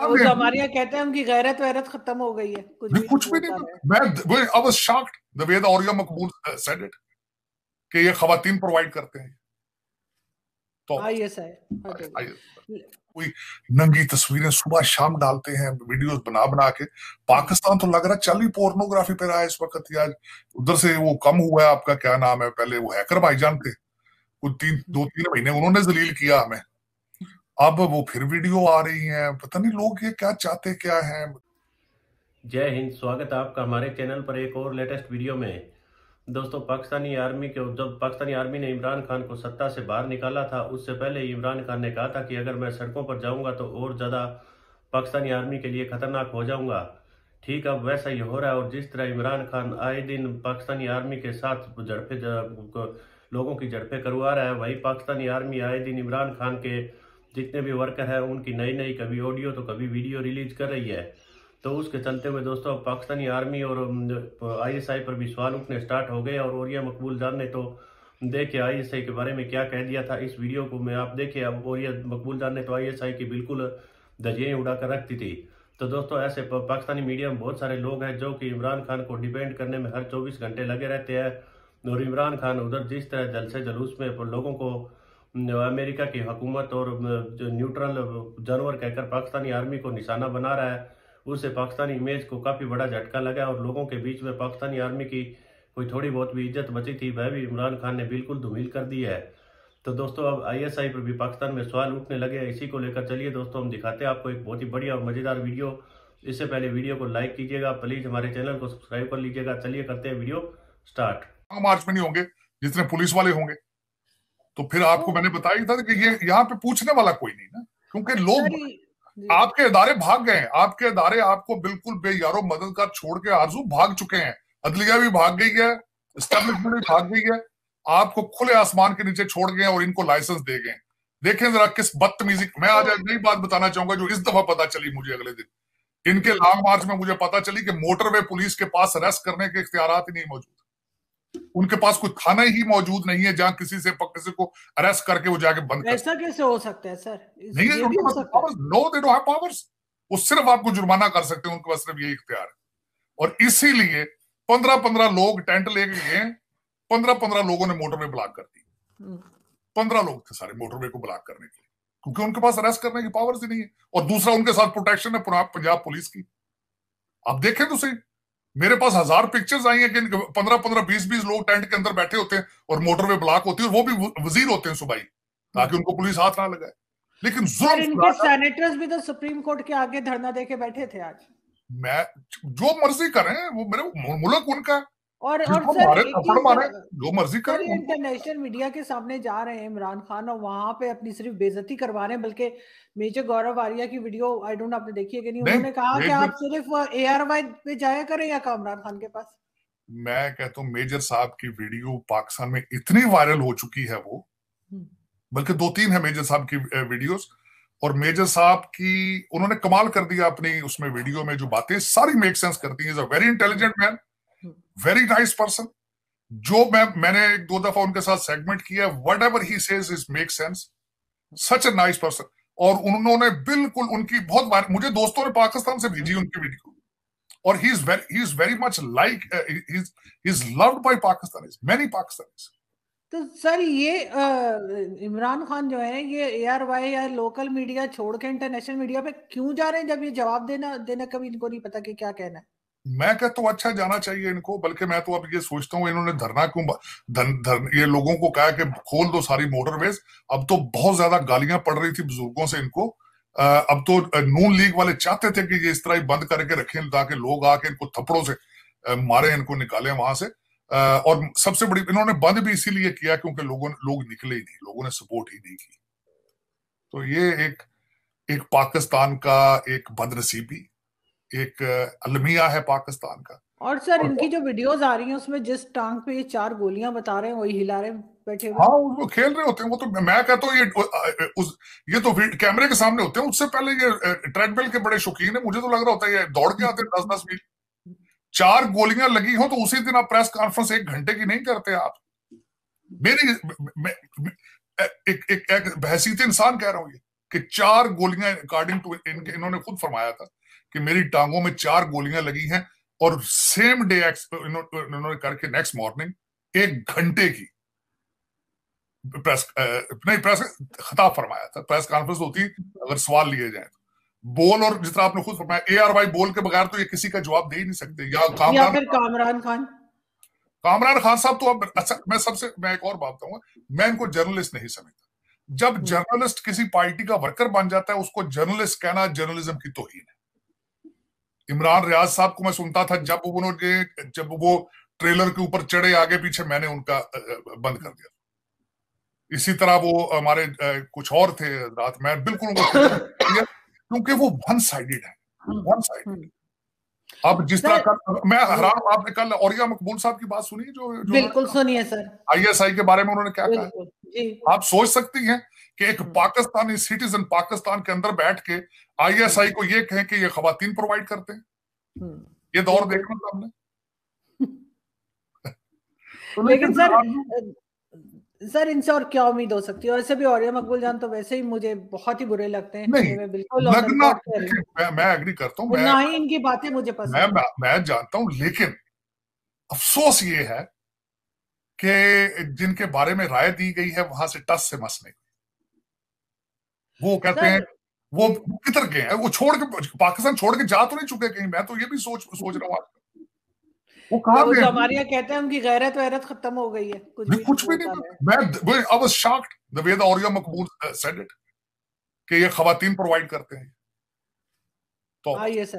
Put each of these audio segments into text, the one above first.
वो जो हमारे यहाँ कहते हैं उनकी गैरत वैरत खत्म हो गई है, कुछ भी कुछ भी नहीं। मैं I was shocked the way the औरिया मकबूल सेड इट कि ये खवातीन प्रोवाइड करते हैं। तो कोई नंगी तस्वीरें सुबह शाम डालते हैं, वीडियोस बना बना के। पाकिस्तान तो लग रहा चल ही पोर्नोग्राफी पे रहा है इस वक्त यार। उधर से वो कम हुआ है, आपका क्या नाम है, पहले वो हैकर भाईजान थे, कुछ 2-3 महीने उन्होंने जलील किया हमें, अब वो फिर वीडियो आ रही है। पता नहीं लोग ये क्या चाहते क्या है। जय हिंद, स्वागत है आपका हमारे चैनल पर एक और लेटेस्ट वीडियो में। दोस्तों, पाकिस्तानी आर्मी के जब पाकिस्तानी आर्मी ने इमरान खान को सत्ता से बाहर निकाला था, उससे पहले इमरान खान ने कहा था कि अगर मैं सड़कों पर जाऊंगा तो और ज़्यादा पाकिस्तानी आर्मी के लिए खतरनाक हो जाऊंगा। ठीक अब वैसा ही हो रहा है। और जिस तरह इमरान खान आए दिन पाकिस्तानी आर्मी के साथ लोगों की झड़पें करवा रहा है, वही पाकिस्तानी आर्मी आए दिन इमरान खान के जितने भी वर्कर हैं उनकी नई नई कभी ऑडियो तो कभी वीडियो रिलीज कर रही है। तो उसके चलते हुए दोस्तों पाकिस्तानी आर्मी और आईएसआई पर भी सवाल उठने स्टार्ट हो गए। और औरिया मकबूल जान ने तो देखिए आईएसआई के बारे में क्या कह दिया था इस वीडियो को में आप देखिए। अब औरिया मकबूल जान ने तो आईएसआई की बिल्कुल धज्जियां उड़ाकर रखती थी। तो दोस्तों ऐसे पाकिस्तानी मीडिया में बहुत सारे लोग हैं जो कि इमरान खान को डिपेंड करने में हर 24 घंटे लगे रहते हैं। और इमरान खान उधर जिस तरह जलसे जलूस में लोगों को अमेरिका की हुकूमत और जो न्यूट्रल जानवर कहकर पाकिस्तानी आर्मी को निशाना बना रहा है, उससे पाकिस्तानी इमेज को काफ़ी बड़ा झटका लगा। और लोगों के बीच में पाकिस्तानी आर्मी की कोई थोड़ी बहुत भी इज्जत बची थी वह भी इमरान खान ने बिल्कुल धूमिल कर दी है। तो दोस्तों अब आईएसआई पर भी पाकिस्तान में सवाल उठने लगे हैं। इसी को लेकर चलिए दोस्तों हम दिखाते हैं आपको एक बहुत ही बढ़िया और मज़ेदार वीडियो। इससे पहले वीडियो को लाइक कीजिएगा, प्लीज़ हमारे चैनल को सब्सक्राइब कर लीजिएगा। चलिए करते हैं वीडियो स्टार्ट। मार्च में नहीं होंगे जितने पुलिस वाले होंगे, तो फिर आपको मैंने बताया था कि ये यहाँ पे पूछने वाला कोई नहीं ना, क्योंकि लोग आपके इदारे भाग गए हैं। आपके इदारे आपको बिल्कुल बेयारो मददगार छोड़ के आरजू भाग चुके हैं। अदलिया भी भाग गई है, एस्टेब्लिशमेंट भी भाग गई है, आपको खुले आसमान के नीचे छोड़ गए और इनको लाइसेंस दे गए। देखें जरा किस बदतमीजी। मैं आज एक नई बात बताना चाहूंगा जो इस दफा पता चली मुझे अगले दिन। इनके लॉन्ग मार्च में मुझे पता चली कि मोटरवे पुलिस के पास अरेस्ट करने के इख्तियारात ही नहीं मौजूद। उनके पास कोई थाना ही मौजूद नहीं है जहां किसी को अरेस्ट करके वो जाके बंद कर। ऐसा कैसे हो सकता है सर? नहीं है उनके पास powers. No they don't have powers. वो सिर्फ आपको जुर्माना कर सकते हैं, उनके पास सिर्फ यही इख्तियार है। और इसीलिए 15-15 लोग टेंट लेके गए, 15-15 लोगों ने मोटरवे ब्लॉक कर दी। 15 लोग थे सारे मोटरवे को ब्लॉक करने के लिए, क्योंकि उनके पास अरेस्ट करने की पावर्स ही नहीं है। और दूसरा उनके साथ प्रोटेक्शन है पंजाब पुलिस की। आप देखें तो सही, मेरे पास 1000 पिक्चर्स आई हैं कि 15-15 20-20 लोग टेंट के अंदर बैठे होते हैं और मोटरवे ब्लॉक होती है, और वो भी वजीर होते हैं सुबाई, ताकि उनको पुलिस हाथ ना लगाए। लेकिन इनके सेनेटर्स भी तो सुप्रीम कोर्ट के आगे धरना देके बैठे थे आज। मैं जो मर्जी करें, वो मेरे मुल्क उनका, और सर जो मर्जी करें। इंटरनेशनल मीडिया के सामने जा रहे हैं इमरान खान और वहां पे अपनी सिर्फ बेइज्जती करवा रहे हैं। बल्कि मेजर गौरव आर्या की वीडियो आई डोंट आपने देखी है कि नहीं, उन्होंने कहा कि आप सिर्फ ARY पे जाया करें या इमरान खान के पास। मैं कहता हूँ मेजर साहब की वीडियो पाकिस्तान में इतनी वायरल हो चुकी है, वो बल्कि 2-3 है मेजर साहब की वीडियोस, और मेजर साहब की उन्होंने कमाल कर दिया अपनी उसमें वीडियो में। जो बातें सारी मेक सेंस करती है। Very intelligent man, very nice person. जो मैंने 1-2 दफा उनके साथ सेगमेंट किया, whatever he says is make sense. Such a nice person. और उन्होंने बिल्कुल उनकी बहुत मुझे दोस्तों ने पाकिस्तान से भेजी उनकी वीडियो, और he is very much like he is loved by Pakistanis, many Pakistanis. तो सर ये इमरान खान जो है ये ARY या लोकल मीडिया छोड़ के इंटरनेशनल मीडिया पे क्यों जा रहे हैं, जब ये जवाब देना कभी इनको नहीं पता कि क्या कहना है? मैं कहता हूँ अच्छा जाना चाहिए इनको। बल्कि मैं तो अब ये सोचता हूँ इन्होंने धरना क्यों ये लोगों को कहा कि खोल दो सारी मोटरवेज। अब तो बहुत ज्यादा गालियां पड़ रही थी बुजुर्गों से इनको। अब तो नून लीग वाले चाहते थे कि ये इस तरह ही बंद करके रखें ताकि लोग आके इनको थप्पड़ों से मारे, इनको निकालें वहां से। और सबसे बड़ी इन्होंने बंद भी इसीलिए किया क्योंकि लोग निकले ही नहीं, लोगों ने सपोर्ट ही नहीं की। तो ये एक पाकिस्तान का एक बदनसीबी, एक अलमिया है पाकिस्तान का। और सर इनकी जो वीडियोस आ रही हैं उसमें जिस टांग पे ये 4 गोलियां बता रहे हैं वही हिला रहे बैठे हुए। हाँ वो खेल रहे होते हैं। वो तो मैं कहता हूँ ये तो कैमरे के सामने होते हैं। उससे पहले ये ट्रेडमिल के बड़े शौकीन है। मुझे तो लग रहा होता है ये दौड़ के आते हैं 10-10 मील। 4 गोलियां लगी हो तो उसी दिन आप प्रेस कॉन्फ्रेंस 1 घंटे की नहीं करते आप। मेरी एक बहसीत इंसान कह रहा हूं ये कि 4 गोलियां, अकॉर्डिंग टू इन्होंने खुद फरमाया था कि मेरी टांगों में 4 गोलियां लगी हैं, और सेम डे इन्होंने करके नेक्स्ट मॉर्निंग 1 घंटे की प्रेस खिताब फरमाया था। प्रेस कॉन्फ्रेंस होती अगर सवाल लिए जाए तो, बोल, और जिस तरह आपने खुद फरमाया ARY बोल के बगैर तो ये किसी का जवाब दे ही नहीं सकते। या फिर कामरान खान साहब तो अब अच्छा, मैं एक और बात बताऊंगा, मैं इनको जर्नलिस्ट नहीं समझता। जब जर्नलिस्ट किसी पार्टी का वर्कर बन जाता है उसको जर्नलिस्ट कहना जर्नलिज्म की तौहीन है। इमरान रियाज साहब को मैं सुनता था जब वो ट्रेलर के ऊपर चढ़े आगे पीछे, मैंने उनका बंद कर दिया। इसी तरह वो हमारे कुछ और थे रात, मैं बिल्कुल क्योंकि वो वन साइडेड है, वन साइडेड। अब जिस तरह मैं हैरान, आपने कल औरिया मकबूल साहब की बात सुनी जो बिल्कुल सुनिए सर, ISI के बारे में उन्होंने क्या कहा। आप सोच सकती हैं कि एक पाकिस्तानी सिटीजन पाकिस्तान के अंदर बैठ के ISI को ये कहें कि ये खवातीन प्रोवाइड करते हैं। ये दौर देखा था हमने। लेकिन सर इनसे और क्या उम्मीद हो सकती है? वैसे भी औरिया मकबूल जान तो वैसे ही मुझे बहुत ही बुरे लगते हैं। नहीं, मैं बिल्कुल मैं एग्री करता हूँ, ना ही इनकी बातें मुझे पसंद मैं जानता हूँ, लेकिन अफसोस ये है कि जिनके बारे में राय दी गई है वहां से टस से मस नहीं। वो कहते हैं वो किधर गए हैं, वो छोड़ के पाकिस्तान छोड़ के जा तो नहीं चुके कहीं। मैं तो ये भी सोच रहा हूँ वो कहा जो हमारे यहाँ कहते हैं उनकी गैरत वैरत खत्म हो गई है, कुछ भी नहीं। I was shocked the way the Auriya Maqbool said it कि ये खवातीन प्रोवाइड करते हैं। तो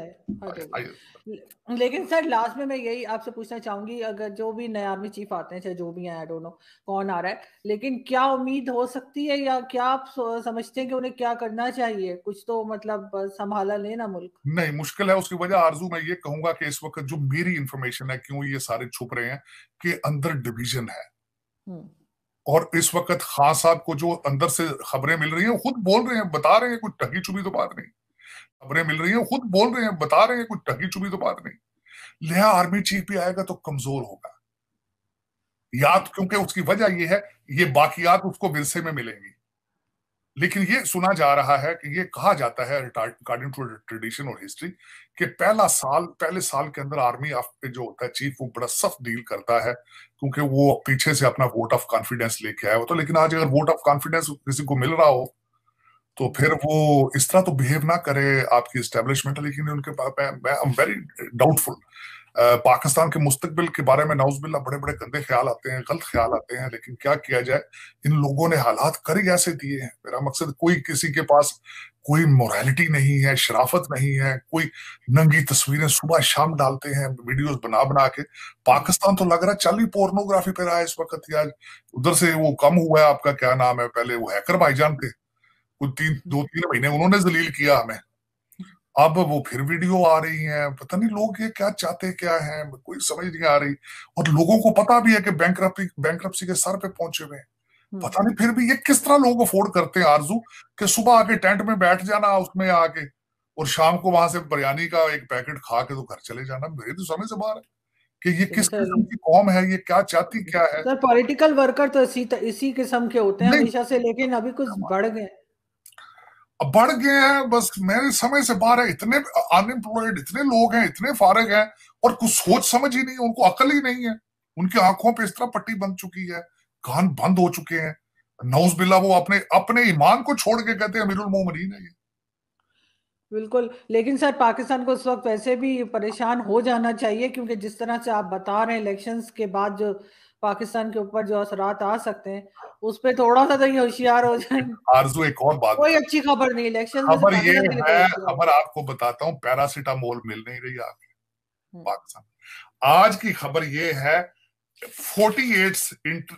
लेकिन सर लास्ट में मैं यही आपसे पूछना चाहूंगी, अगर जो भी नए आर्मी चीफ आते हैं, चाहे जो भी हैं, आई डोंट नो कौन आ रहा है, लेकिन क्या उम्मीद हो सकती है या क्या आप समझते हैं कि उन्हें क्या करना चाहिए? कुछ तो मतलब संभाला लेना मुल्क। नहीं, मुश्किल है। उसकी वजह आरजू मैं ये कहूंगा कि इस वक्त जो मेरी इंफॉर्मेशन है, क्यों ये सारे छुप रहे हैं, कि अंदर डिवीजन है। और इस वक्त खान साहब को जो अंदर से खबरें मिल रही हैं, खुद बोल रहे हैं, बता रहे हैं, कुछ ठगी चुभी तो बात नहीं। खबरें मिल रही हैं, खुद बोल रहे हैं, बता रहे हैं, कुछ ठगी चुभी तो बात नहीं। लिहाजा आर्मी चीफ भी आएगा तो कमजोर होगा, याद, क्योंकि उसकी वजह यह है ये बाकियात उसको विरसे में मिलेंगी। लेकिन ये सुना जा रहा है कि ये कहा जाता है अकॉर्डिंग टू ट्रेडिशन और हिस्ट्री कि पहले साल के अंदर आर्मी जो होता है चीफ, वो बड़ा सख्त डील करता है, क्योंकि वो पीछे से अपना वोट ऑफ कॉन्फिडेंस लेके आया होता। लेकिन आज अगर वोट ऑफ कॉन्फिडेंस किसी को मिल रहा हो तो फिर वो इस तरह तो बिहेव ना करे आपकी एस्टेब्लिशमेंट। लेकिन उनके I am very doubtful. Pakistan के मुस्तकबिल के बारे में नाउज़ुबिल्लाह बड़े बड़े गंदे ख्याल आते हैं, गलत ख्याल आते हैं, लेकिन क्या किया जाए, इन लोगों ने हालात कर ही ऐसे दिए हैं। मेरा मकसद, कोई किसी के पास कोई मोरालिटी नहीं है, शराफत नहीं है, कोई नंगी तस्वीरें सुबह शाम डालते हैं वीडियोस बना बना के। पाकिस्तान तो लग रहा है चल ही पोर्नोग्राफी पे रहा है इस वक्त। यार उधर से वो कम हुआ है, आपका क्या नाम है, पहले वो हैकर भाईजान थे, कुछ 2-3 महीने उन्होंने जलील किया हमें, अब वो फिर वीडियो आ रही है। पता नहीं लोग ये क्या चाहते क्या है, कोई समझ नहीं आ रही। और लोगों को पता भी है कि बैंक्रप्सी के सर पे पहुंचे हुए, पता नहीं फिर भी ये किस तरह लोग अफोर्ड करते हैं आरजू कि सुबह आके टेंट में बैठ जाना उसमें आके, और शाम को वहां से बिरयानी का एक पैकेट खा के तो घर चले जाना। मेरे तो समझ से बाहर है कि ये किस किस्म की कौम है, ये क्या चाहती क्या है। सर पॉलिटिकल वर्कर तो इसी किस्म के होते हैं हमेशा से, लेकिन अभी कुछ बढ़ गए हैं, बस मेरे समय से बाहर है। इतने अनएम्प्लॉयड इतने लोग हैं, इतने फारिग हैं, और कुछ सोच समझ ही नहीं, उनको अकल ही नहीं है। उनकी आंखों पे इस तरह पट्टी बन चुकी है, कान बंद हो चुके हैं। नौज़ुबिल्लाह वो अपने ईमान को छोड़ के कहते हैं अमीरुल मोमिनीन है ये। बिल्कुल। लेकिन सर पाकिस्तान को इस वक्त वैसे भी परेशान हो जाना चाहिए, क्योंकि जिस तरह से आप बता रहे हैं इलेक्शंस के बाद जो पाकिस्तान के ऊपर जो असरात आ सकते हैं, उस पर थोड़ा सा तो ये होशियार हो जाए। आरजू एक और बात, कोई अच्छी खबर नहीं इलेक्शन में। खबर ये है, खबर आपको बताता हूँ, पैरासीटामोल मिल नहीं रही आपके पाकिस्तान। आज की खबर ये है 48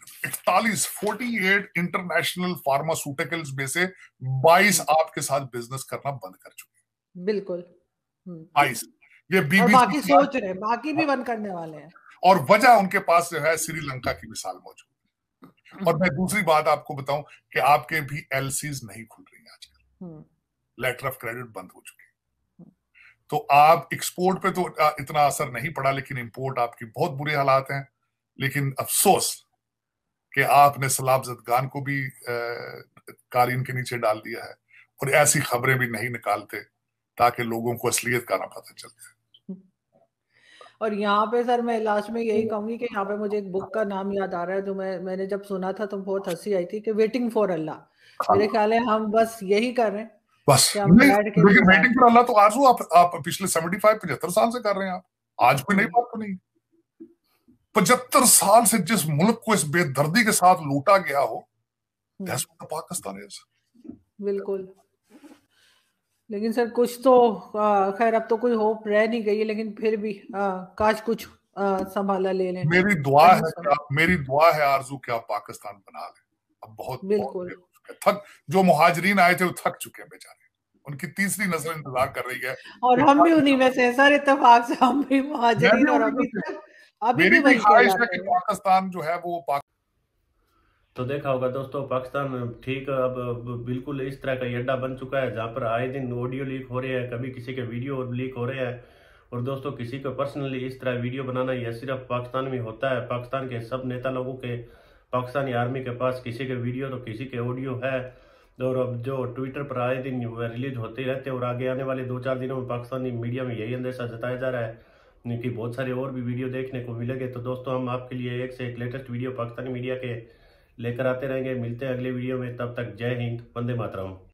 इंटरनेशनल फार्मास्यूटिकल्स में से 22 आपके साथ बिजनेस करना बंद कर चुके हैं। बिल्कुल 22। ये BBC बाकी सोच रहे हैं, बाकी भी बंद करने वाले हैं। और वजह उनके पास जो है श्रीलंका की मिसाल मौजूद है। और मैं दूसरी बात आपको बताऊं कि आपके भी LCs नहीं खुल रही आजकल, लेटर ऑफ क्रेडिट बंद हो चुके हैं। तो आप एक्सपोर्ट पे तो इतना असर नहीं पड़ा, लेकिन इंपोर्ट आपकी बहुत बुरे हालात हैं। लेकिन अफसोस कि आपने सलाब जदगान को भी कालीन के नीचे डाल दिया है, और ऐसी खबरें भी नहीं निकालते ताकि लोगों को असलियत का ना पता चले। और यहाँ पे सर मैं लास्ट में यही कहूंगी कि यहाँ पे मुझे एक बुक का नाम याद आ रहा है, जो मैंने जब सुना था तो बहुत हंसी आई थी, कि वेटिंग फॉर अल्लाह। मेरे ख्याल है हम बस यही कर रहे हैं बस कि हम बैठ के वेटिंग फॉर अल्लाह। तो आरजू आप पिछले 75-75 साल से कर रहे हैं। आप आज कोई नई बात तो नहीं। 75 साल से जिस मुल्क को इस बेदर्दी के साथ लूटा गया हो, दैट्स व्हाट पाकिस्तान इज। बिल्कुल। लेकिन सर कुछ तो खैर अब तो कोई होप रह नहीं गई है, लेकिन फिर भी काश कुछ संभाला ले लें। मेरी दुआ है आरजू कि आप पाकिस्तान बना लें। अब बहुत बिल्कुल थक जो मुहाजिरीन आए थे वो थक चुके हैं बेचारे। उनकी तीसरी नस्ल इंतजार कर रही है। और हम भी उन्हीं में से सर, इत्तेफाक से हम भी मुहाजिरीन, और अभी भी वही ख्वाहिश है कि पाकिस्तान जो है वो तो देखा होगा दोस्तों, पाकिस्तान ठीक अब बिल्कुल इस तरह का अड्डा बन चुका है जहां पर आए दिन ऑडियो लीक हो रहे हैं, कभी किसी के वीडियो लीक हो रहे हैं। और दोस्तों किसी को पर्सनली इस तरह वीडियो बनाना यह सिर्फ पाकिस्तान में होता है। पाकिस्तान के सब नेता लोगों के, पाकिस्तानी आर्मी के पास किसी के वीडियो तो किसी के ऑडियो है। और अब जो ट्विटर पर आए दिन रिलीज होते रहते हैं, और आगे आने वाले 2-4 दिनों में पाकिस्तानी मीडिया में यही अंदेशा जताया जा रहा है कि बहुत सारे और भी वीडियो देखने को मिलेंगे। तो दोस्तों हम आपके लिए एक से एक लेटेस्ट वीडियो पाकिस्तानी मीडिया के लेकर आते रहेंगे। मिलते हैं अगले वीडियो में, तब तक जय हिंद, वंदे मातरम।